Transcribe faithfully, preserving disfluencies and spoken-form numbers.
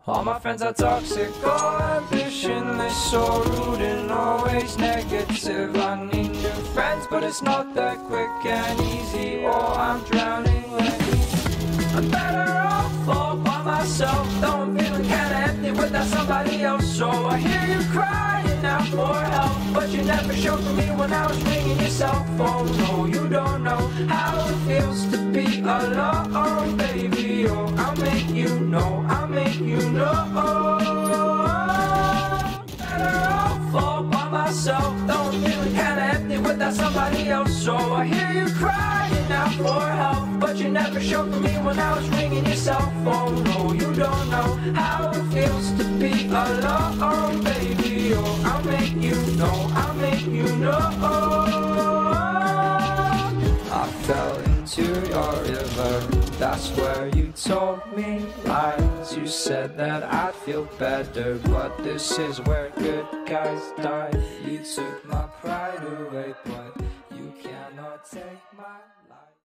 All my friends are toxic, all ambitionless, so rude and always negative. I need new friends, but it's not that quick and easy. Oh, I'm drowning lately. I'm better off all by myself, though I'm feeling kinda empty without somebody else. So I hear you crying out for help, but you never showed for me when I was ringing your cell phone. No, you don't know how it feels to be alone, baby. Oh, I'll make you know, I'll make you know. Better off all by myself, though I'm feeling kinda empty without somebody else. So I hear you crying out for help, but you never showed for me when I was ringing your cell phone. No, you don't know how it feels to be alone, baby. Oh, I'll make you know, I'll make you know. I fell into your river, that's where you told me lies. You said that I'd feel better, but this is where good guys die. You took my pride away, but you cannot take my life.